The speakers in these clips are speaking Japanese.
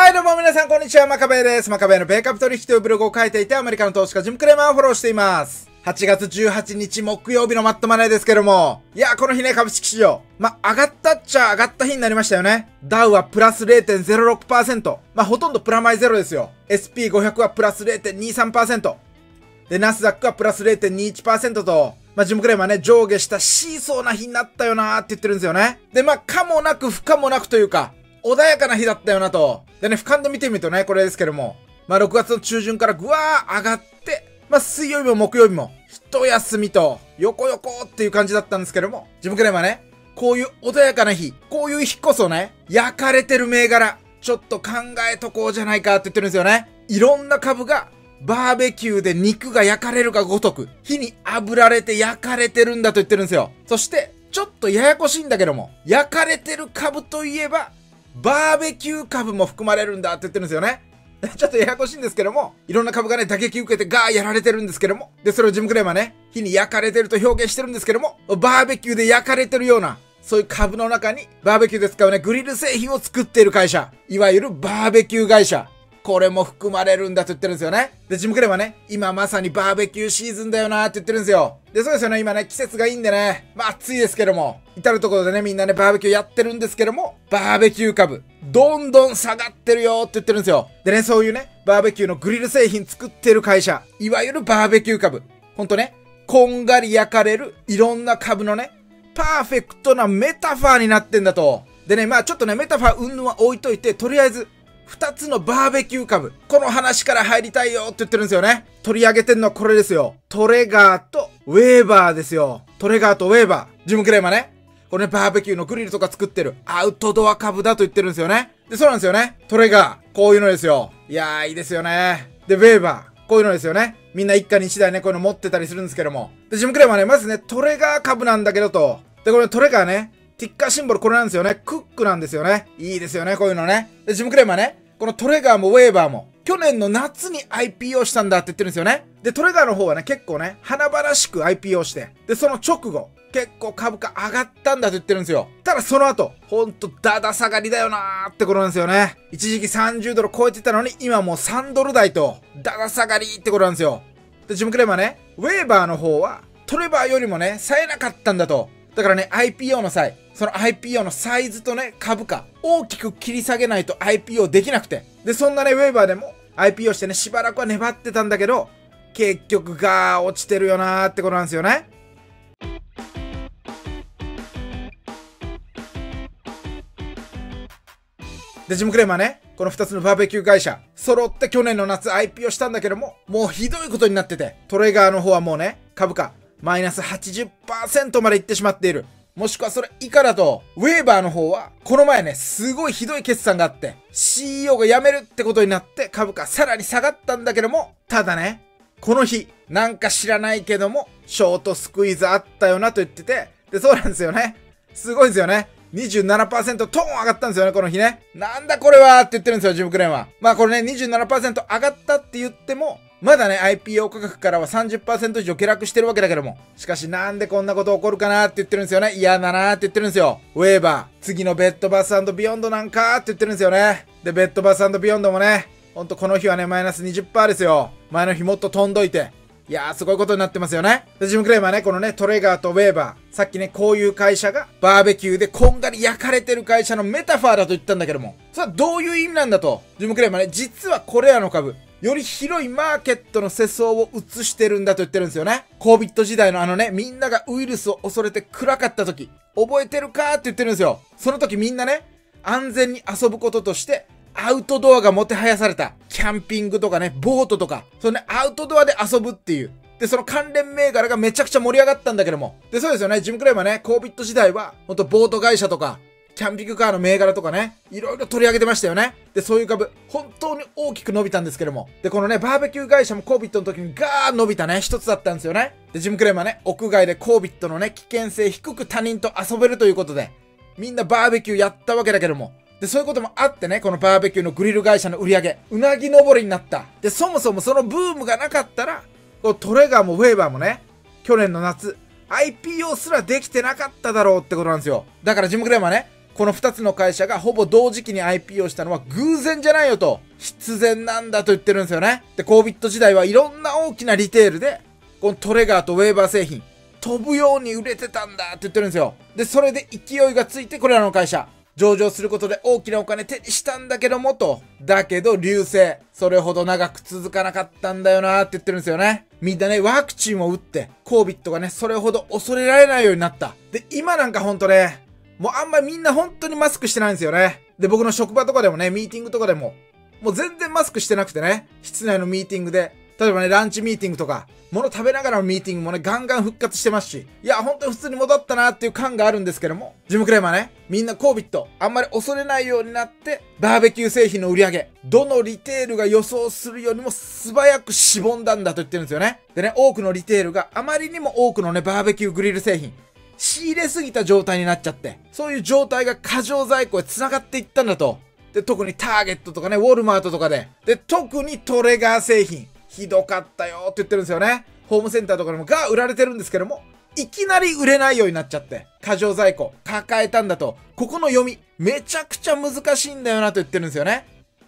はい、どうも皆さん、こんにちは。マカベイです。マカベイの米株取引というブログを書いていて、アメリカの投資家ジムクレーマーをフォローしています。8月18日木曜日のマットマネーですけども、いや、この日ね、株式市場。上がったっちゃ上がった日になりましたよね。ダウはプラス 0.06%。ほとんどプラマイゼロですよ。SP500 はプラス 0.23%。で、ナスダックはプラス 0.21% と、ジムクレーマーね、上下したシーソーな日になったよなーって言ってるんですよね。で、かもなく不可もなくというか、穏やかな日だったよなと。でね、俯瞰で見てみるとね、これですけども、6月の中旬からぐわー上がって、水曜日も木曜日も、一休みと、横横っていう感じだったんですけども、ジムクレーマーね、こういう穏やかな日、こういう日こそね、焼かれてる銘柄、ちょっと考えとこうじゃないかって言ってるんですよね。いろんな株が、バーベキューで肉が焼かれるがごとく、火に炙られて焼かれてるんだと言ってるんですよ。そして、ちょっとややこしいんだけども、焼かれてる株といえば、バーベキュー株も含まれるんだって言ってるんですよね。ちょっとややこしいんですけども、いろんな株がね、打撃受けてガーやられてるんですけども、で、それをジムクレーマーね、火に焼かれてると表現してるんですけども、バーベキューで焼かれてるような、そういう株の中に、バーベキューで使うね、グリル製品を作っている会社、いわゆるバーベキュー会社、これも含まれるんだと言ってるんですよね。で、ジムクレーマーね、今まさにバーベキューシーズンだよなーって言ってるんですよ。で、そうですよね、今ね、季節がいいんでね、暑いですけども、至るところでね、みんなね、バーベキューやってるんですけども、バーベキュー株、どんどん下がってるよーって言ってるんですよ。でね、そういうね、バーベキューのグリル製品作ってる会社、いわゆるバーベキュー株、ほんとね、こんがり焼かれる、いろんな株のね、パーフェクトなメタファーになってんだと。でね、ちょっとね、メタファー云々は置いといて、とりあえず、2つのバーベキュー株。この話から入りたいよって言ってるんですよね。取り上げてんのはこれですよ。トレガーとウェーバーですよ。トレガーとウェーバー。ジムクレーマーね。これね、バーベキューのグリルとか作ってるアウトドア株だと言ってるんですよね。で、そうなんですよね。トレガー。こういうのですよ。いやー、いいですよね。で、ウェーバー。こういうのですよね。みんな一家に一台ね、こういうの持ってたりするんですけども。で、ジムクレーマーね、まずね、トレガー株なんだけどと。で、これトレガーね、ティッカーシンボルこれなんですよね。クックなんですよね。いいですよね、こういうのね。で、ジムクレーマーね、このトレガーもウェーバーも、去年の夏に IPO したんだって言ってるんですよね。で、トレガーの方はね、結構ね、華々しく IPO して、で、その直後、結構株価上がったんだと言ってるんですよ。ただその後、ほんとダダ下がりだよなーってことなんですよね。一時期30ドル超えてたのに、今もう3ドル台と、ダダ下がりってことなんですよ。で、ジムクレーマーね、ウェーバーの方は、トレバーよりもね、冴えなかったんだと。だからね、IPO の際、その IPO のサイズとね、株価、大きく切り下げないと IPO できなくて。で、そんなね、ウェーバーでも IPO してね、しばらくは粘ってたんだけど、結局が落ちてるよなーってことなんですよね。で、ジムクレーマーね、この2つのバーベキュー会社、揃って去年の夏 IPO したんだけども、もうひどいことになってて、トレガーの方はもうね、株価、マイナス 80% までいってしまっている。もしくはそれ以下だと、ウェーバーの方は、この前ね、すごいひどい決算があって、CEO が辞めるってことになって、株価さらに下がったんだけども、ただね、この日、なんか知らないけども、ショートスクイーズあったよなと言ってて、で、そうなんですよね。すごいですよね。27% トーン上がったんですよね、この日ね。なんだこれはって言ってるんですよ、ジムクレーンは。これね、27% 上がったって言っても、まだね、IPO 価格からは 30% 以上下落してるわけだけども。しかしなんでこんなこと起こるかなって言ってるんですよね。嫌だなって言ってるんですよ。ウェーバー、次のベッドバス&ビヨンドなんかって言ってるんですよね。で、ベッドバス&ビヨンドもね、ほんとこの日はね、マイナス 20% ですよ。前の日もっと飛んどいて。いやー、すごいことになってますよね。で、ジムクレーマーね、このね、トレガーとウェーバー。さっきね、こういう会社が、バーベキューでこんがり焼かれてる会社のメタファーだと言ったんだけども。それはどういう意味なんだと。ジムクレーマーね、実はこれらの株、より広いマーケットの世相を映してるんだと言ってるんですよね。COVID 時代のみんながウイルスを恐れて暗かった時、覚えてるかって言ってるんですよ。その時みんなね、安全に遊ぶこととして、アウトドアがもてはやされた。キャンピングとかね、ボートとか、そのね、アウトドアで遊ぶっていう。で、その関連銘柄がめちゃくちゃ盛り上がったんだけども。で、そうですよね、ジムクレーマーね、COVID 時代は、ほんとボート会社とか、キャンピングカーの銘柄とかね、いろいろ取り上げてましたよね。で、そういう株、本当に大きく伸びたんですけども。で、このね、バーベキュー会社も COVID の時にガー伸びたね、一つだったんですよね。で、ジムクレーマーね、屋外で COVID のね、危険性低く他人と遊べるということで、みんなバーベキューやったわけだけども。で、そういうこともあってね、このバーベキューのグリル会社の売り上げ、うなぎ登りになった。で、そもそもそのブームがなかったら、このトレガーもウェーバーもね、去年の夏、IPO すらできてなかっただろうってことなんですよ。だからジムクレーマーね、 この2つの会社がほぼ同時期に IPO したのは偶然じゃないよと、必然なんだと言ってるんですよね。で、COVID 時代はいろんな大きなリテールで、このトレガーとウェーバー製品、飛ぶように売れてたんだって言ってるんですよ。で、それで勢いがついてこれらの会社、上場することで大きなお金手にしたんだけどもと。だけど流星、それほど長く続かなかったんだよなって言ってるんですよね。みんなね、ワクチンを打って、COVID がね、それほど恐れられないようになった。で、今なんかほんとね、もうあんまりみんな本当にマスクしてないんですよね。で、僕の職場とかでもね、ミーティングとかでも、もう全然マスクしてなくてね、室内のミーティングで、例えばね、ランチミーティングとか、物食べながらのミーティングもね、ガンガン復活してますし、いや、本当に普通に戻ったなっていう感があるんですけども、ジムクレーマーね、みんなCOVID、あんまり恐れないようになって、バーベキュー製品の売り上げ、どのリテールが予想するよりも素早くしぼんだんだと言ってるんですよね。でね、多くのリテールがあまりにも多くのね、バーベキューグリル製品、仕入れすぎた状態になっちゃって、そういう状態が過剰在庫へ繋がっていったんだと。で、特にターゲットとかね、ウォルマートとかで。で、特にトレガー製品、ひどかったよって言ってるんですよね。ホームセンターとかでもが売られてるんですけども、いきなり売れないようになっちゃって、過剰在庫抱えたんだと。ここの読み、めちゃくちゃ難しいんだよなと言ってるんですよね。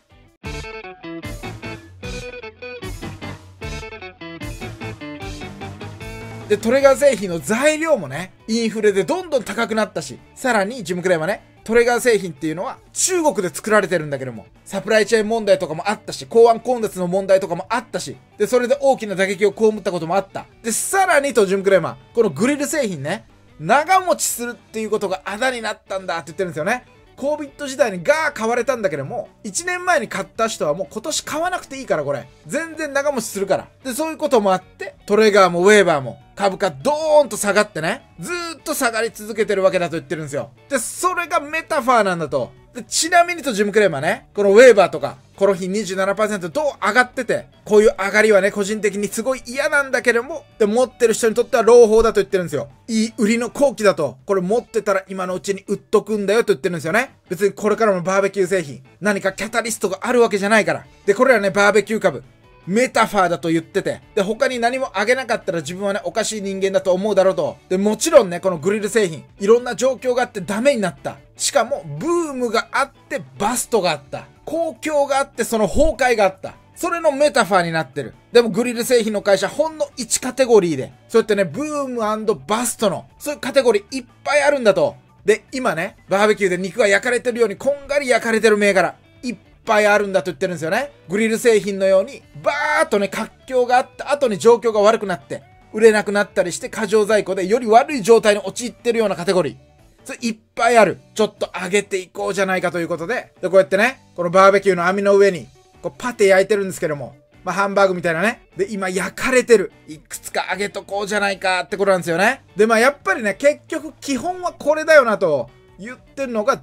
で、トレガー製品の材料もね、インフレでどんどん高くなったし、さらにジムクレーマーね、トレガー製品っていうのは中国で作られてるんだけども、サプライチェーン問題とかもあったし、港湾混雑の問題とかもあったし、で、それで大きな打撃を被ったこともあった。で、さらにとジムクレーマー、このグリル製品ね、長持ちするっていうことがあだになったんだって言ってるんですよね。COVID 時代に買われたんだけども、1年前に買った人はもう今年買わなくていいからこれ。全然長持ちするから。で、そういうこともあって、トレガーもウェーバーも株価ドーンと下がってね、ずーっと下がり続けてるわけだと言ってるんですよ。で、それがメタファーなんだと。で、ちなみにとジムクレーマーね、このウェーバーとか、この日 27% どう上がってて、こういう上がりはね、個人的にすごい嫌なんだけども、で、持ってる人にとっては朗報だと言ってるんですよ。いい売りの好機だと。これ持ってたら今のうちに売っとくんだよと言ってるんですよね。別にこれからのバーベキュー製品、何かキャタリストがあるわけじゃないから。で、これらね、バーベキュー株、メタファーだと言ってて、で、他に何もあげなかったら自分はね、おかしい人間だと思うだろうと。で、もちろんね、このグリル製品、いろんな状況があってダメになった。しかも、ブームがあってバストがあった。好況があってその崩壊があった。それのメタファーになってる。でもグリル製品の会社ほんの1カテゴリーで、そうやってね、ブーム&バストの、そういうカテゴリーいっぱいあるんだと。で、今ね、バーベキューで肉が焼かれてるようにこんがり焼かれてる銘柄、いっぱいあるんだと言ってるんですよね。グリル製品のように、バーっとね、活況があった後に状況が悪くなって、売れなくなったりして過剰在庫でより悪い状態に陥ってるようなカテゴリー。それいっぱいある。ちょっと上げていこうじゃないかということで、で、こうやってね、このバーベキューの網の上に、こうパテ焼いてるんですけども、まあ、ハンバーグみたいなね。で、今焼かれてる。いくつか揚げとこうじゃないかってことなんですよね。で、まあ、やっぱりね、結局基本はこれだよなと言ってるのが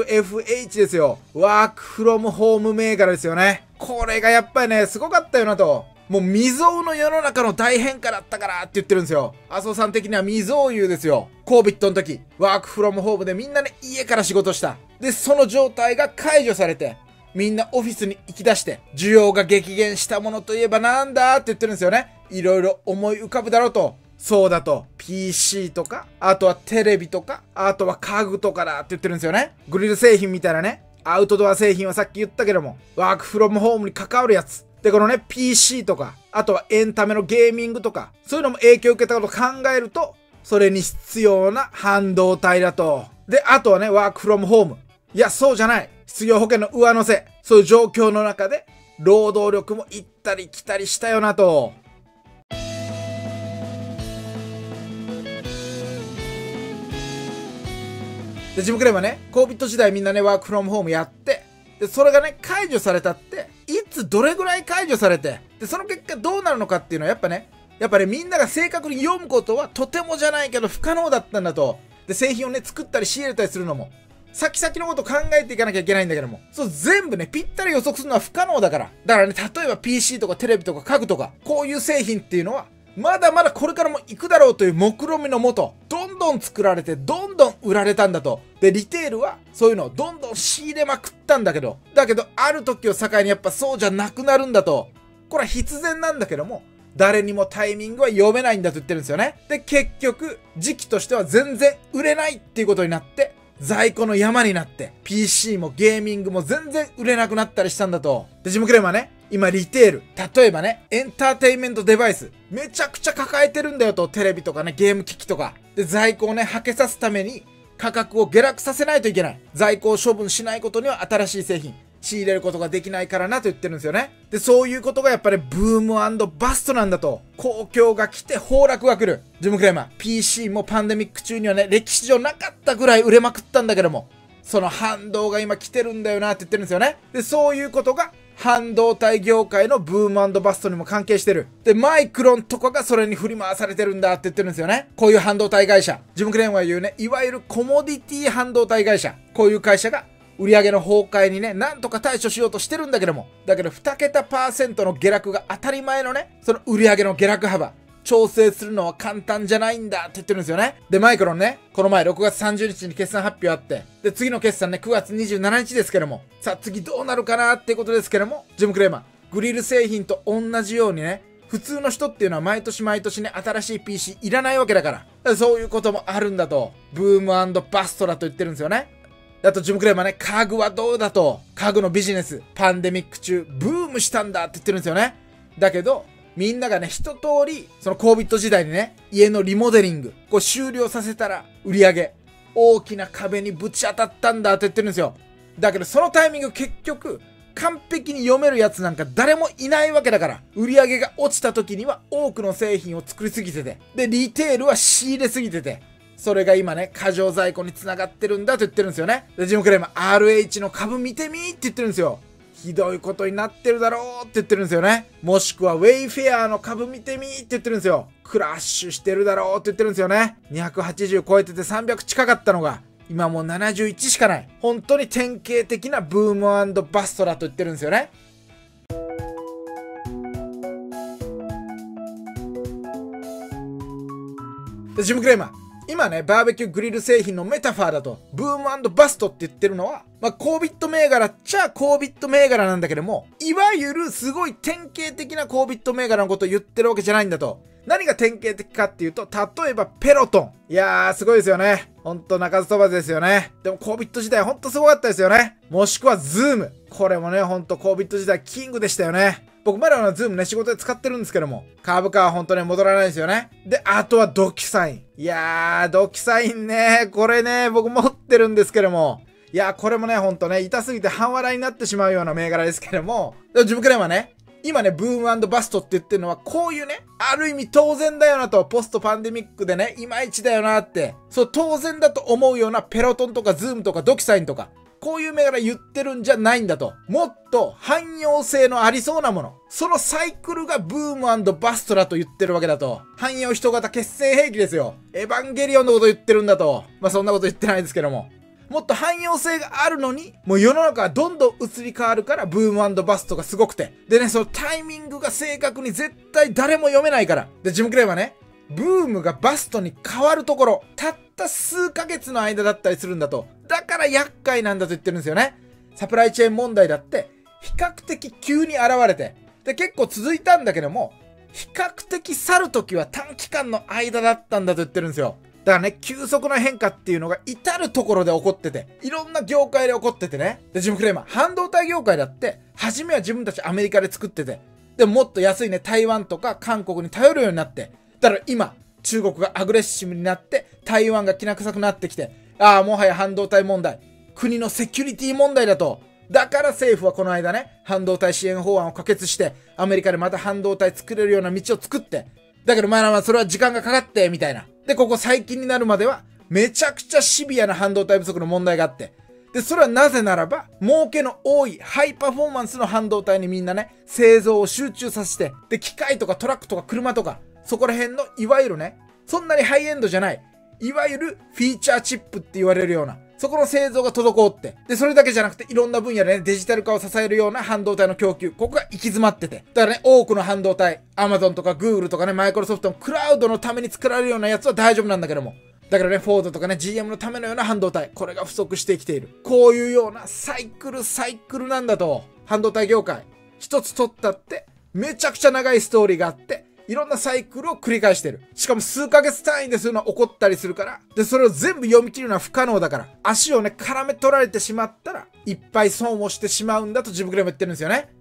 WFH ですよ。ワークフロムホーム銘柄ですよね。これがやっぱりね、すごかったよなと。もう未曾有の世の中の大変化だったからって言ってるんですよ。麻生さん的には未曾有ですよ。COVID の時、ワークフロムホームでみんなね、家から仕事した。で、その状態が解除されて、みんなオフィスに行き出して、需要が激減したものといえばなんだって言ってるんですよね。いろいろ思い浮かぶだろうと。そうだと。PC とか、あとはテレビとか、あとは家具とかだって言ってるんですよね。グリル製品みたいなね。アウトドア製品はさっき言ったけども、ワークフロムホームに関わるやつ。で、このね、PC とか、あとはエンタメのゲーミングとか、そういうのも影響を受けたことを考えると、それに必要な半導体だと。で、あとはね、ワークフロムホーム。いや、そうじゃない。失業保険の上乗せ。そういう状況の中で、労働力も行ったり来たりしたよなと。で、ジムクレーマーね、COVID 時代みんなね、ワークフロムホームやって、で、それがね、解除されたって、いつどれぐらい解除されて、で、その結果どうなるのかっていうのはやっぱね、みんなが正確に読むことはとてもじゃないけど不可能だったんだと。で、製品をね、作ったり仕入れたりするのも、先々のことを考えていかなきゃいけないんだけども、そう全部ね、ぴったり予測するのは不可能だから。だからね、例えば PC とかテレビとか家具とか、こういう製品っていうのは、まだまだこれからも行くだろうという目論見のもと、どんどん作られて、どんどん売られたんだと。で、リテールは、そういうのをどんどん仕入れまくったんだけど、ある時を境にやっぱそうじゃなくなるんだと。これは必然なんだけども、誰にもタイミングは読めないんだと言ってるんですよね。で、結局、時期としては全然売れないっていうことになって、 在庫の山になって、PC もゲーミングも全然売れなくなったりしたんだと。で、ジムクレーマーね、今リテール、例えばね、エンターテインメントデバイス、めちゃくちゃ抱えてるんだよと。テレビとかね、ゲーム機器とか。で、在庫をね、はけさすために、価格を下落させないといけない。在庫を処分しないことには新しい製品、仕入れることができないからなと言ってるんですよね。で、そういうことがやっぱりブーム&バストなんだと。好況が来て崩落が来る。ジムクレーマー、PC もパンデミック中にはね、歴史上なかったぐらい売れまくったんだけども、その反動が今来てるんだよなって言ってるんですよね。で、そういうことが半導体業界のブーム&バストにも関係してる。で、マイクロンとかがそれに振り回されてるんだって言ってるんですよね。こういう半導体会社。ジムクレーマーが言うね、いわゆるコモディティ半導体会社。こういう会社が売上の崩壊にね、なんとか対処しようとしてるんだけども、だけど2桁%の下落が当たり前のね、その売上の下落幅、調整するのは簡単じゃないんだって言ってるんですよね。で、マイクロンね、この前6月30日に決算発表あって、で、次の決算ね、9月27日ですけども、さあ次どうなるかなっていうことですけども、ジムクレーマー、グリル製品と同じようにね、普通の人っていうのは毎年毎年ね、新しい PC いらないわけだから、そういうこともあるんだと、ブーム&バストだと言ってるんですよね。あと、ジムクレーマーね、家具はどうだと。家具のビジネス、パンデミック中、ブームしたんだって言ってるんですよね。だけど、みんながね、一通り、その COVID 時代にね、家のリモデリング、こう終了させたら、売り上げ、大きな壁にぶち当たったんだって言ってるんですよ。だけど、そのタイミング結局、完璧に読めるやつなんか誰もいないわけだから、売り上げが落ちた時には多くの製品を作りすぎてて、で、リテールは仕入れすぎてて、それが今ね、過剰在庫に繋がってるんだと言ってるんですよね。で、ジムクレーマー、RH の株見てみーって言ってるんですよ。ひどいことになってるだろうって言ってるんですよね。もしくは、ウェイフェアの株見てみーって言ってるんですよ。クラッシュしてるだろうって言ってるんですよね。280超えてて300近かったのが、今もう71しかない。本当に典型的なブーム&バストだと言ってるんですよね。で、ジムクレーマー。今ね、バーベキューグリル製品のメタファーだと、ブーム&バストって言ってるのは、コービット銘柄っちゃコービット銘柄なんだけども、いわゆるすごい典型的なコービット銘柄のことを言ってるわけじゃないんだと。何が典型的かっていうと、例えばペロトン。いやー、すごいですよね。ほんと鳴かず飛ばずですよね。でもコービット時代ほんとすごかったですよね。もしくはズーム。これもね、ほんとコービット時代キングでしたよね。僕まだのズームね、仕事で使ってるんですけども、株価は本当に戻らないですよね。で、あとはドキサイン。いやー、ドキサインね、これね、僕持ってるんですけども、いやー、これもね、ほんとね、痛すぎて半笑いになってしまうような銘柄ですけども、ジムクレーマーね、今ね、ブーム&バストって言ってるのは、こういうね、ある意味当然だよなと、ポストパンデミックでね、いまいちだよなって、そう当然だと思うようなペロトンとかズームとかドキサインとか、こういう銘柄言ってるんじゃないんだと。もっと汎用性のありそうなもの。そのサイクルがブーム&バストだと言ってるわけだと。汎用人型決戦兵器ですよ。エヴァンゲリオンのこと言ってるんだと。そんなこと言ってないですけども。もっと汎用性があるのに、もう世の中はどんどん移り変わるから、ブーム&バストがすごくて。でね、そのタイミングが正確に絶対誰も読めないから。で、ジムクレーマーね、ブームがバストに変わるところ、たった数ヶ月の間だったりするんだと。だから厄介なんだと言ってるんですよね。サプライチェーン問題だって、比較的急に現れて、で、結構続いたんだけども、比較的去るときは短期間の間だったんだと言ってるんですよ。だからね、急速な変化っていうのが至るところで起こってて、いろんな業界で起こっててね。で、ジムクレーマー、半導体業界だって、初めは自分たちアメリカで作ってて、でももっと安いね、台湾とか韓国に頼るようになって、だから今、中国がアグレッシブになって、台湾がきな臭くなってきて、もはや半導体問題、国のセキュリティ問題だと。だから政府はこの間ね、半導体支援法案を可決して、アメリカでまた半導体作れるような道を作って、だけどそれは時間がかかって、みたいな。で、ここ最近になるまでは、めちゃくちゃシビアな半導体不足の問題があって、で、それはなぜならば、儲けの多いハイパフォーマンスの半導体にみんなね、製造を集中させて、で、機械とかトラックとか車とか、そこら辺のいわゆるね、そんなにハイエンドじゃない、いわゆるフィーチャーチップって言われるような、そこの製造が滞って、で、それだけじゃなくていろんな分野でね、デジタル化を支えるような半導体の供給、ここが行き詰まってて。だからね、多くの半導体、Amazon とか Google とかね、マイクロソフトのクラウドのために作られるようなやつは大丈夫なんだけども。だからね、フォードとかね、GM のためのような半導体、これが不足してきている。こういうようなサイクルなんだと。半導体業界、一つ取ったって、めちゃくちゃ長いストーリーがあって、 いろんなサイクルを繰り返してる。しかも数ヶ月単位でそういうのは起こったりするから、で、それを全部読み切るのは不可能だから、足をね、絡め取られてしまったら、いっぱい損をしてしまうんだとジムクレーマー言ってるんですよね。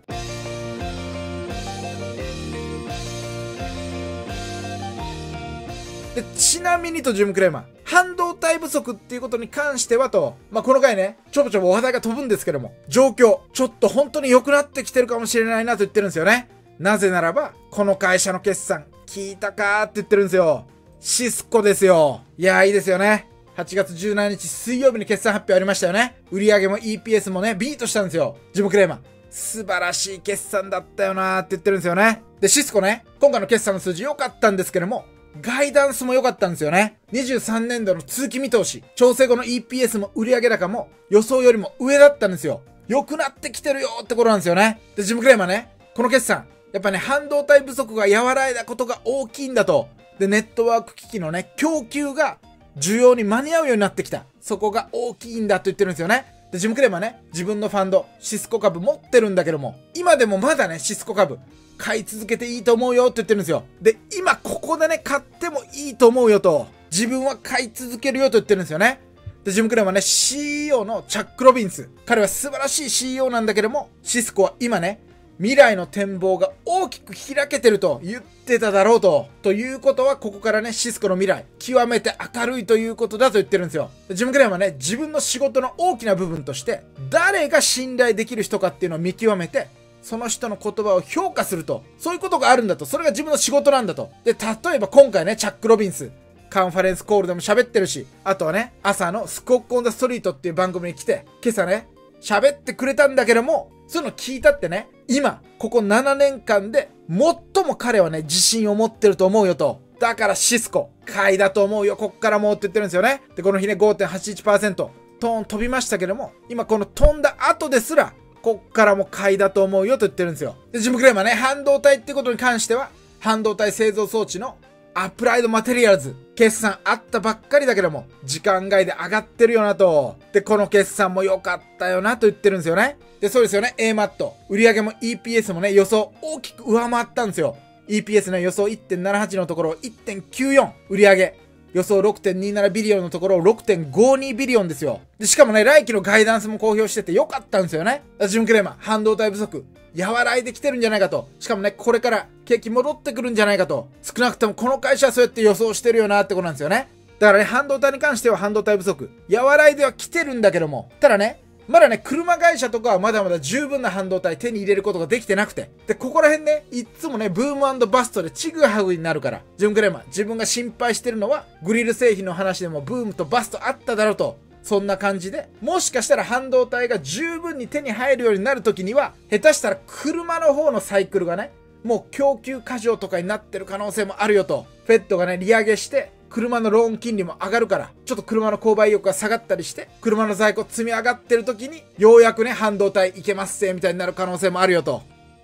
で、ちなみにとジムクレーマー、半導体不足っていうことに関してはと、この回ね、ちょぼちょぼ話題が飛ぶんですけども、状況、ちょっと本当に良くなってきてるかもしれないなと言ってるんですよね。なぜならば、この会社の決算、聞いたかーって言ってるんですよ。シスコですよ。いやーいいですよね。8月17日水曜日に決算発表ありましたよね。売上も EPS もね、ビートしたんですよ。ジムクレーマー。素晴らしい決算だったよなーって言ってるんですよね。で、シスコね、今回の決算の数字良かったんですけども、ガイダンスも良かったんですよね。23年度の通期見通し、調整後の EPS も売上高も予想よりも上だったんですよ。良くなってきてるよってことなんですよね。で、ジムクレーマーね、この決算、やっぱね、半導体不足が和らいだことが大きいんだと。で、ネットワーク機器のね、供給が需要に間に合うようになってきた。そこが大きいんだと言ってるんですよね。で、ジムクレーマーね、自分のファンド、シスコ株持ってるんだけども、今でもまだね、シスコ株、買い続けていいと思うよって言ってるんですよ。で、今ここでね、買ってもいいと思うよと、自分は買い続けるよと言ってるんですよね。で、ジムクレーマーね、CEO のチャック・ロビンス。彼は素晴らしい CEO なんだけども、シスコは今ね、未来の展望が大きく開けてると言ってただろうと。ということは、ここからね、シスコの未来、極めて明るいということだと言ってるんですよ。ジムクレーマーね、自分の仕事の大きな部分として、誰が信頼できる人かっていうのを見極めて、その人の言葉を評価すると。そういうことがあるんだと。それが自分の仕事なんだと。で、例えば今回ね、チャック・ロビンス、カンファレンスコールでも喋ってるし、あとはね、朝のスコック・オン・ザ・ストリートっていう番組に来て、今朝ね、喋ってくれたんだけども、そういうの聞いたってね、今、ここ7年間で、最も彼はね、自信を持ってると思うよと。だからシスコ、買いだと思うよ、こっからもうって言ってるんですよね。で、この日ね、5.81%、トーン飛びましたけども、今この飛んだ後ですら、こっからも買いだと思うよと言ってるんですよ。で、ジムクレーマーね、半導体ってことに関しては、半導体製造装置のアプライドマテリアルズ、決算あったばっかりだけども、時間外で上がってるよなと。で、この決算も良かったよなと言ってるんですよね。で、そうですよね、AMAT。売上も EPS もね、予想大きく上回ったんですよ。EPS の予想 1.78 のところを 1.94。売上。予想 6.27 ビリオンのところを 6.52 ビリオンですよ。で、しかもね、来期のガイダンスも公表してて良かったんですよね。ジムクレーマー、半導体不足、和らいできてるんじゃないかと。しかもね、これから景気戻ってくるんじゃないかと。少なくともこの会社はそうやって予想してるよなってことなんですよね。だからね、半導体に関しては半導体不足、和らいでは来てるんだけども、ただね、まだね、車会社とかはまだまだ十分な半導体手に入れることができてなくて。で、ここら辺ね、いっつもね、ブーム&バストでチグハグになるから、ジムクレーマー、自分が心配してるのは、グリル製品の話でもブームとバストあっただろうと。そんな感じで、もしかしたら半導体が十分に手に入るようになるときには、下手したら車の方のサイクルがね、もう供給過剰とかになってる可能性もあるよと。フェットがね、利上げして、車のローン金利も上がるから、ちょっと車の購買意欲が下がったりして、車の在庫積み上がってる時に、ようやくね、半導体いけますせみたいになる可能性もあるよと。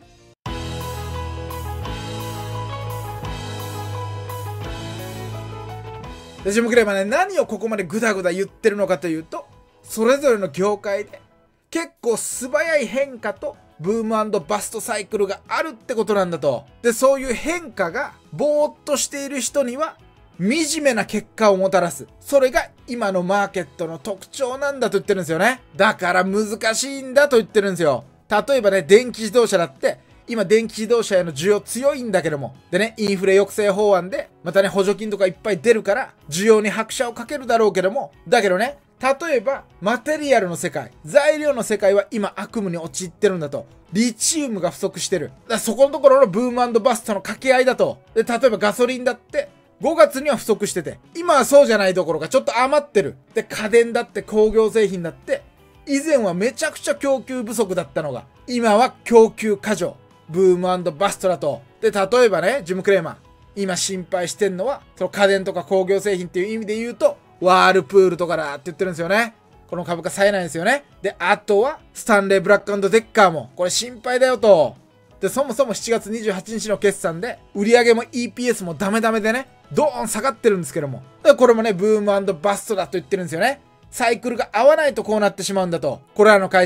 で、ジムクレーマーね、何をここまでグダグダ言ってるのかというと、それぞれの業界で、結構素早い変化と、ブーム&バストサイクルがあるってことなんだと。で、そういう変化が、ぼーっとしている人には、惨めな結果をもたらす。それが今のマーケットの特徴なんだと言ってるんですよね。だから難しいんだと言ってるんですよ。例えばね、電気自動車だって、今電気自動車への需要強いんだけども。でね、インフレ抑制法案で、またね、補助金とかいっぱい出るから、需要に拍車をかけるだろうけども。だけどね、例えば、マテリアルの世界、材料の世界は今悪夢に陥ってるんだと。リチウムが不足してる。だからそこのところのブーム&バストの掛け合いだと。で、例えばガソリンだって、5月には不足してて、今はそうじゃないどころかちょっと余ってる。で、家電だって工業製品だって、以前はめちゃくちゃ供給不足だったのが、今は供給過剰。ブーム&バストだと。で、例えばね、ジムクレーマー。今心配してんのは、その家電とか工業製品っていう意味で言うと、ワールプールとかだって言ってるんですよね。この株価冴えないんですよね。で、あとは、スタンレーブラック&デッカーも、これ心配だよと。で、そもそも7月28日の決算で、売上も EPS もダメダメでね、ドーン下がってるんですけども。これもね、ブーム&バストだと言ってるんですよね。サイクルが合わないとこうなってしまうんだと。これらの会社、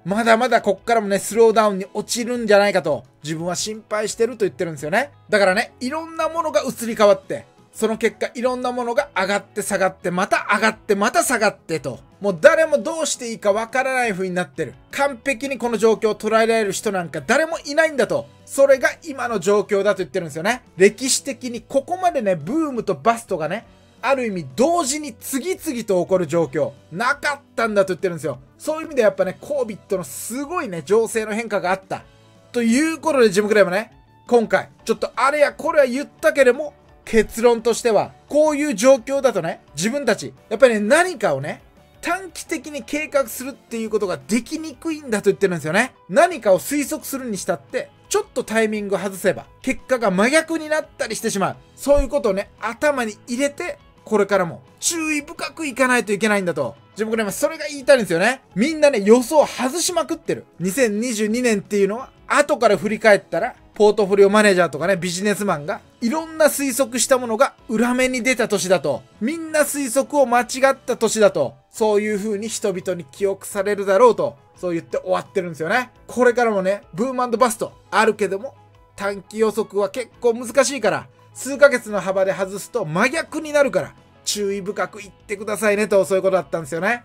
まだまだこっからもね、スローダウンに落ちるんじゃないかと、自分は心配してると言ってるんですよね。だからね、いろんなものが移り変わって、その結果いろんなものが上がって下がって、また上がってまた下がってと、もう誰もどうしていいかわからない風になってる。完璧にこの状況を捉えられる人なんか誰もいないんだと。それが今の状況だと言ってるんですよね。歴史的にここまでね、ブームとバストがね、ある意味同時に次々と起こる状況なかったんだと言ってるんですよ。そういう意味でやっぱね、コービットのすごいね、情勢の変化があったということで、ジムクレイもね、今回ちょっとあれやこれは言ったけれども、結論としてはこういう状況だとね、自分たちやっぱりね、何かをね、短期的に計画するっていうことができにくいんだと言ってるんですよね。何かを推測するにしたってちょっとタイミングを外せば結果が真逆になったりしてしまう。そういうことをね、頭に入れてこれからも注意深くいかないといけないんだと。自分これそれが言いたいんですよね。みんなね、予想外しまくってる。2022年っていうのは後から振り返ったらポートフォリオマネージャーとかね、ビジネスマンがいろんな推測したものが裏目に出た年だと。みんな推測を間違った年だと。そういう風に人々に記憶されるだろうと。そう言って終わってるんですよね。これからもね、ブーム&バストあるけども、短期予測は結構難しいから、数ヶ月の幅で外すと真逆になるから、注意深く言ってくださいねと、そういうことだったんですよね。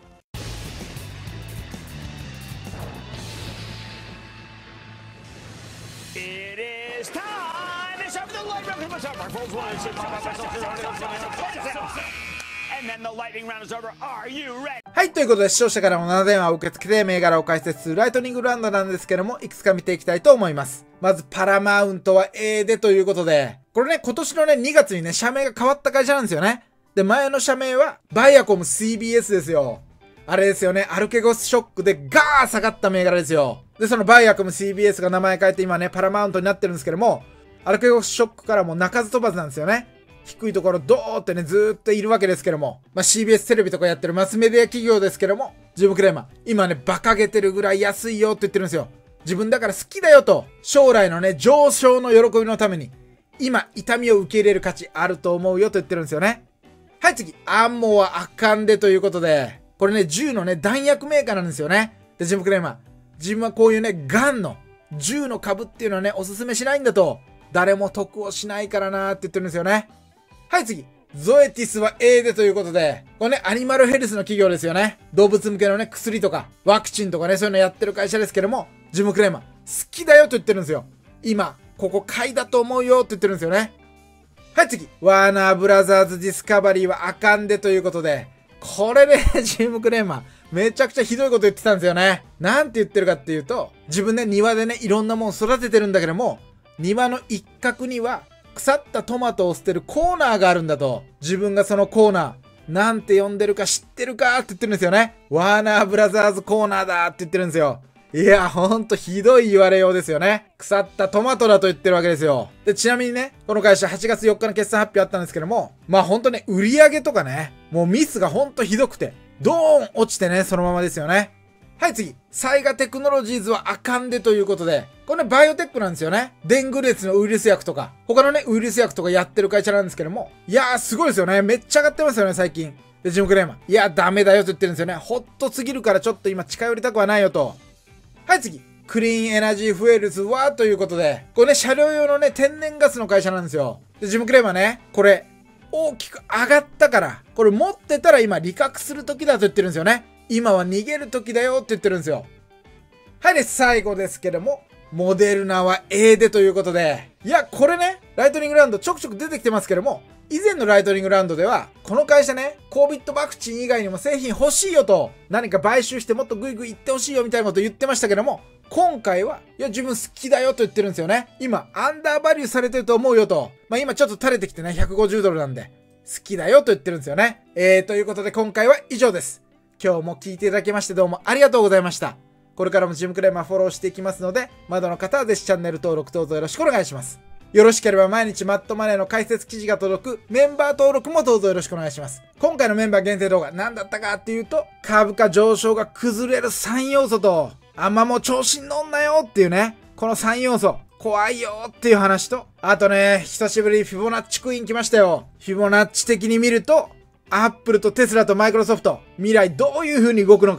はい、ということで視聴者からの7電話を受け付けて銘柄を解説するライトニングランドなんですけども、いくつか見ていきたいと思います。まずパラマウントは A でということで、これね、今年のね、2月にね、社名が変わった会社なんですよね。で、前の社名はバイアコム CBS ですよ。あれですよね、アルケゴスショックでガー下がった銘柄ですよ。で、そのバイアコム CBS が名前変えて今ね、パラマウントになってるんですけども、アルケゴスショックからも鳴かず飛ばずなんですよね。低いところドーってね、ずーっといるわけですけども、CBS テレビとかやってるマスメディア企業ですけども、ジムクレーマー、今ね、馬鹿げてるぐらい安いよって言ってるんですよ。自分だから好きだよと、将来のね、上昇の喜びのために、今、痛みを受け入れる価値あると思うよと言ってるんですよね。はい、次、アンモはあかんでということで、これね、銃のね、弾薬メーカーなんですよね。で、ジムクレーマー、自分はこういうね、ガンの、銃の株っていうのはね、おすすめしないんだと、誰も得をしないからなーって言ってるんですよね。はい、次。ゾエティスは A でということで、これね、アニマルヘルスの企業ですよね。動物向けのね、薬とか、ワクチンとかね、そういうのやってる会社ですけども、ジムクレーマー、好きだよと言ってるんですよ。今、ここ買いだと思うよって言ってるんですよね。はい、次。ワーナーブラザーズディスカバリーはあかんでということで、これね、ジムクレーマー、めちゃくちゃひどいこと言ってたんですよね。なんて言ってるかっていうと、自分ね、庭でね、いろんなもん育ててるんだけども、庭の一角には、腐ったトマトを捨てるコーナーがあるんだと。自分がそのコーナー、なんて呼んでるか知ってるかって言ってるんですよね。ワーナーブラザーズコーナーだって言ってるんですよ。いや、ほんとひどい言われようですよね。腐ったトマトだと言ってるわけですよ。で、ちなみにね、この会社8月4日の決算発表あったんですけども、ほんとね、売り上げとかね、もうミスがほんとひどくて、ドーン落ちてね、そのままですよね。はい、次。サイガテクノロジーズはあかんでということで、これね、バイオテックなんですよね。デング熱のウイルス薬とか、他のね、ウイルス薬とかやってる会社なんですけども、いやー、すごいですよね。めっちゃ上がってますよね、最近。で、ジムクレーマー。いや、ダメだよと言ってるんですよね。ホットすぎるからちょっと今近寄りたくはないよと。はい、次。クリーンエナジーフュエルズはということで、これね、車両用のね、天然ガスの会社なんですよ。で、ジムクレーマーね、これ、大きく上がったから、これ持ってたら今利確する時だと言ってるんですよね。今は逃げる時だよって言ってるんですよ。はい、で、最後ですけども、モデルナは A でということで、いや、これね、ライトニングランドちょくちょく出てきてますけども、以前のライトニングランドでは、この会社ね、コービッドワクチン以外にも製品欲しいよと、何か買収してもっとグイグイ行ってほしいよみたいなこと言ってましたけども、今回は、いや、自分好きだよと言ってるんですよね。今、アンダーバリューされてると思うよと。今ちょっと垂れてきてね、150ドルなんで、好きだよと言ってるんですよね。ということで今回は以上です。今日も聞いていただきましてどうもありがとうございました。これからもジムクレーマーフォローしていきますので、まだの方はぜひチャンネル登録どうぞよろしくお願いします。よろしければ毎日マットマネーの解説記事が届くメンバー登録もどうぞよろしくお願いします。今回のメンバー限定動画何だったかっていうと、株価上昇が崩れる3要素と、あんまもう調子に乗んなよっていうね、この3要素、怖いよっていう話と、あとね、久しぶりにフィボナッチクイーン来ましたよ。フィボナッチ的に見ると、アップルとテスラとマイクロソフト、未来どういう風に動くのか、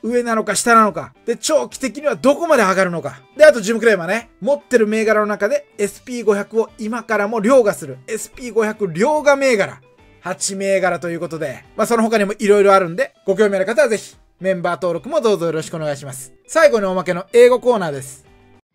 上なのか下なのか。で、長期的にはどこまで上がるのか。で、あとジムクレーマーね。持ってる銘柄の中で SP500 を今からも凌駕する SP500 凌駕銘柄。8銘柄ということで、その他にも色々あるんで、ご興味ある方はぜひ、メンバー登録もどうぞよろしくお願いします。最後におまけの英語コーナーです。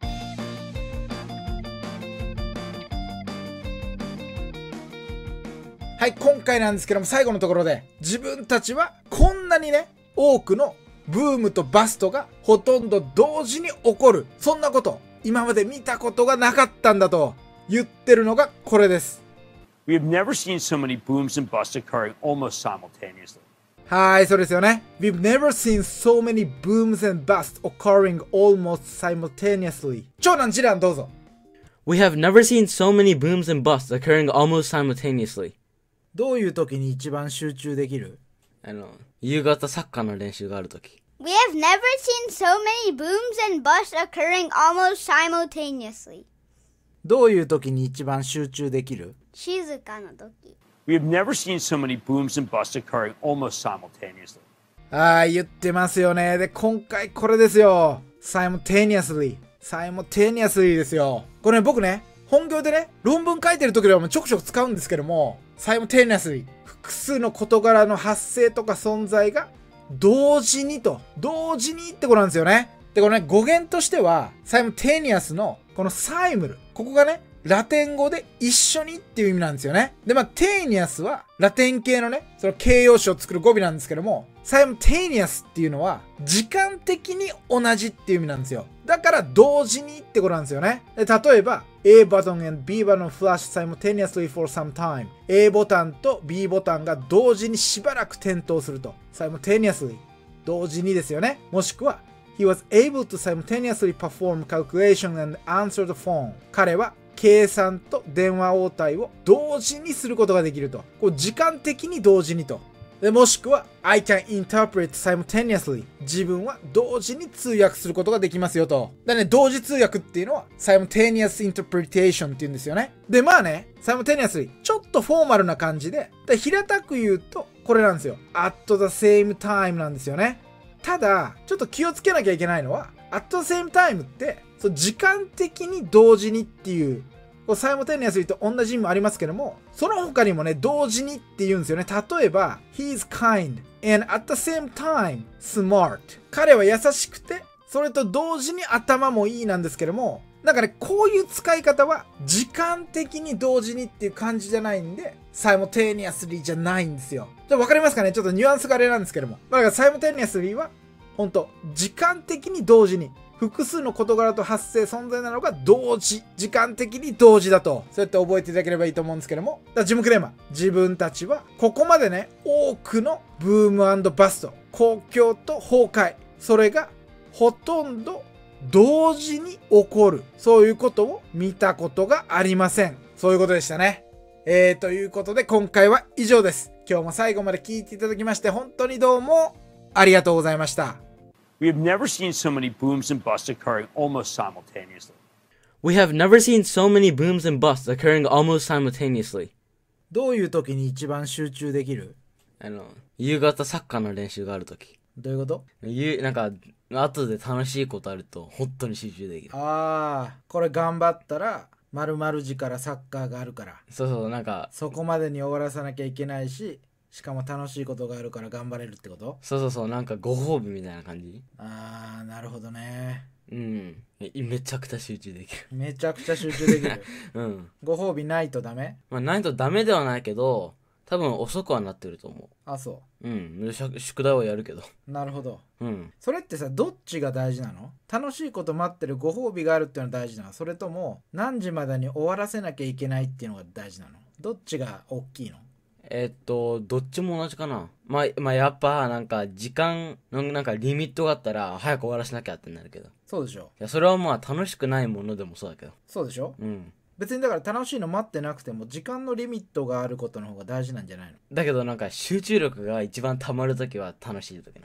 はい、今回なんですけども、最後のところで、自分たちはこんなにね、多くのブームとバストがほとんど同時に起こる。そんなこと、今まで見たことがなかったんだと言ってるのがこれです。 We have never seen so many booms and busts occurring almost simultaneously. はい、そうですよね。We've never seen so many booms and busts occurring almost simultaneously. 長男次男どうぞ。 We have never seen so many booms and busts occurring almost simultaneously. どういう時に一番集中できる？ 夕方サッカーの練習がある時。 We have never seen so many booms and busts occurring almost simultaneously. どういう時に一番集中できる？ 静かな時。 We have never seen so many booms and busts occurring almost simultaneously. 言ってますよね。で、今回これですよ。simultaneously ですよ。これね、僕ね、本業でね、論文書いてる時ではもうちょくちょく使うんですけども、simultaneously 複数の事柄の発生とか存在が同時にってことなんですよね。で、これね、語源としては、simultaneous のこのサイムル、ここがね、ラテン語で一緒にっていう意味なんですよね。で、テイニアスはラテン系のね、その形容詞を作る語尾なんですけども、サイムテイニアスっていうのは時間的に同じっていう意味なんですよ。だから同時にってことなんですよね。で、例えば A ボタン and B ボタン flash simultaneously for some time。A ボタンと B ボタンが同時にしばらく点灯すると。simultaneously 同時にですよね。もしくはHe was able to simultaneously perform calculation and answer the phone。彼は計算と電話応対を同時にすることができると。こう時間的に同時にと。で、もしくは I can interpret simultaneously。自分は同時に通訳することができますよと。だね、同時通訳っていうのは simultaneous interpretation っていうんですよね。で、simultaneously ちょっとフォーマルな感じで、平たく言うとこれなんですよ。at the same time なんですよね。ただ、ちょっと気をつけなきゃいけないのは、at the same time って、時間的に同時にっていう、サイモテニアスリーと同じ意味もありますけども、その他にもね、同時にって言うんですよね。例えば、he's kind and at the same time smart。彼は優しくて、それと同時に頭もいいなんですけども、なんかね、こういう使い方は、時間的に同時にっていう感じじゃないんで、サイモテニアスリーじゃないんですよ。じゃあ分かりますかね？ちょっとニュアンスがあれなんですけども。だからサイモテニアスリーは、ほんと、時間的に同時に、複数の事柄と発生存在なのが同時、時間的に同時だと、そうやって覚えていただければいいと思うんですけども、だからジムクレーマー、自分たちはここまでね、多くのブーム&バスト、公共と崩壊、それがほとんど同時に起こる、そういうことを見たことがありません。そういうことでしたね。ということで今回は以上です。今日も最後まで聞いていただきまして本当にどうもありがとうございました。 We have never seen so many booms and busts occurring almost simultaneously. We have never seen so many booms and busts occurring almost simultaneously. どういう時に一番集中できる？ 夕方サッカーの練習がある時。 どういうこと？ なんか後で楽しいことあると本当に集中できる。 これ頑張ったら〇〇時からサッカーがあるから。 そうなんかそこまでに終わらさなきゃいけないし。しかも楽しいことがあるから頑張れるってこと？ そうなんかご褒美みたいな感じ。 なるほどね。 めちゃくちゃ集中できる。 めちゃくちゃ集中できる。ご褒美ないとダメ？ ないとダメではないけど、多分遅くはなってると思う。 そう。 宿題はやるけど。 なるほど。それってさ、どっちが大事なの？楽しいこと待ってるご褒美があるっていうのが大事なの？それとも何時までに終わらせなきゃいけないっていうのが大事なの？どっちが大きいの？ どっちも同じかな。やっぱなんか時間のなんかリミットがあったら早く終わらせなきゃってなるけど。 そうでしょ。 いや、それは楽しくないものでもそうだけど。 そうでしょ。別にだから楽しいの待ってなくても時間のリミットがあることの方が大事なんじゃないの？ だけどなんか集中力が一番溜まるときは楽しいとき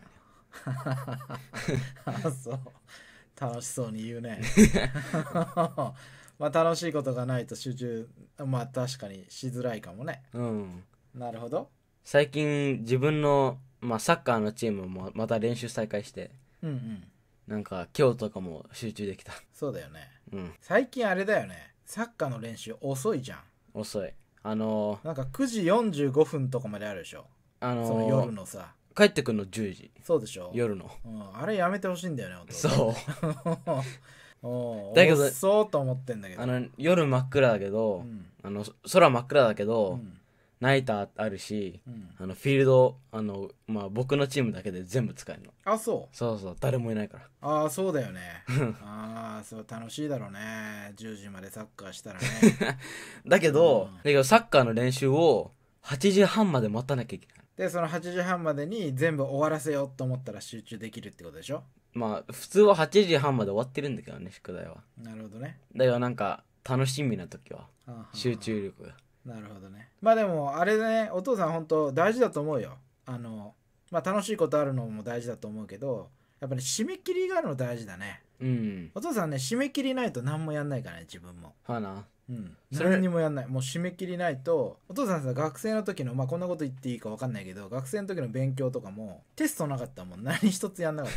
なんだよ。 そう。楽しそうに言うね。楽しいことがないと集中確かにしづらいかもね。 うん。 なるほど。 最近自分の、サッカーのチームもまた練習再開して、 うんうん。 なんか今日とかも集中できた。 そうだよね。 うん。 最近あれだよね。サッカーの練習遅いじゃん。 遅い。 なんか9時45分とかまであるでしょ。その夜のさ。 帰ってくるの10時。 そうでしょ。 夜の。 うん、あれやめてほしいんだよね、 そう。 だけどそうと思ってんだけど。 夜真っ暗だけど、空真っ暗だけど、ナイターあるし、フィールド僕のチームだけで全部使えるの。 あ、そうそうそう、誰もいないから。 ああ、そうだよね。ああ、そう楽しいだろうね。10時までサッカーしたらね。 だけどサッカーの練習を8時半まで待たなきゃいけない。 でその8時半までに全部終わらせようと思ったら集中できるってことでしょ。 普通は8時半まで終わってるんだけどね、宿題は。 なるほどね。 だからなんか楽しみな時は集中力が。 なるほどね。でもあれね、お父さん本当大事だと思うよ。楽しいことあるのも大事だと思うけど、やっぱり締め切りがあるの大事だね。お父さんね、締め切りないと何もやんないからね、自分も。 はな。 何にもやんない。もう締め切りないと。お父さんさ、学生の時のこんなこと言っていいか分かんないけど、学生の時の勉強とかもテストなかったもん。何一つやんなかった、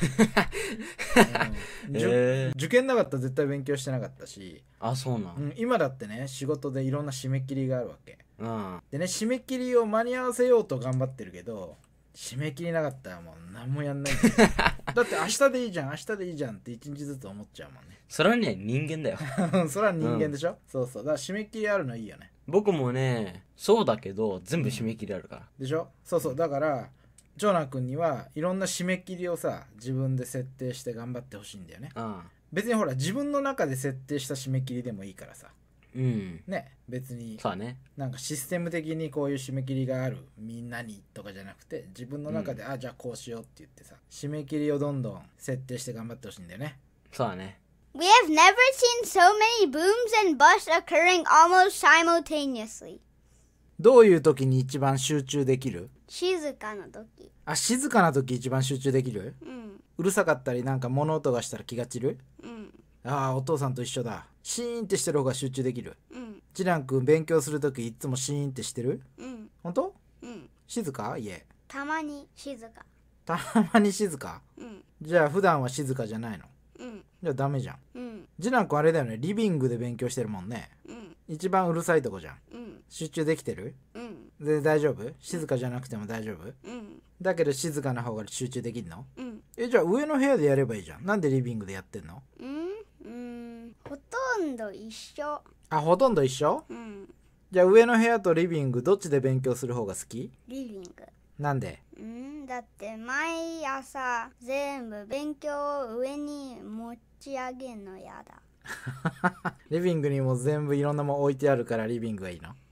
受験なかったら絶対勉強してなかったし。 あ、そうなん、 今だってね、仕事でいろんな締め切りがあるわけ。でね、締め切りを間に合わせようと頑張ってるけど、締め切りなかったらもう何もやんないんだよ。だって明日でいいじゃんって一日ずつ思っちゃうもんね。 それはね、人間だよ。 それは人間でしょ、そうそう。だから締め切りあるのいいよね。 僕もね、そうだけど全部締め切りあるから、 でしょ。そうそう。だから長男君にはいろんな締め切りをさ、自分で設定して頑張ってほしいんだよね。別にほら、自分の中で設定した締め切りでもいいからさ。ね、別にそうね、 なんかシステム的にこういう締め切りがあるみんなにとかじゃなくて、自分の中で、じゃあこうしようって言ってさ、締め切りをどんどん設定して頑張ってほしいんだよね。 そうだね。 We have never seen so many booms and busts occurring almost simultaneously. どういう時に一番集中できる？ 静かな時。 静かな時一番集中できる？うるさかったりなんか物音がしたら気が散る？お父さんと一緒だ。シーンってしてる方が集中できる。次男くん勉強するときいつもシーンってしてる？本当？静か？家。 たまに静か。 たまに静か？じゃあ普段は静かじゃないの？じゃあダメじゃん。次男くんあれだよね、リビングで勉強してるもんね。一番うるさいとこじゃん。集中できてる？で大丈夫？静かじゃなくても大丈夫？だけど静かな方が集中できんの？じゃあ上の部屋でやればいいじゃん。なんでリビングでやってんの？ ほとんど一緒。 ほとんど一緒？じゃあ上の部屋とリビングどっちで勉強する方が好き？ リビング。 なんで？ だって毎朝全部勉強を上に持ち上げるのやだ。 リビングにも全部いろんなもん置いてあるからリビングがいいの？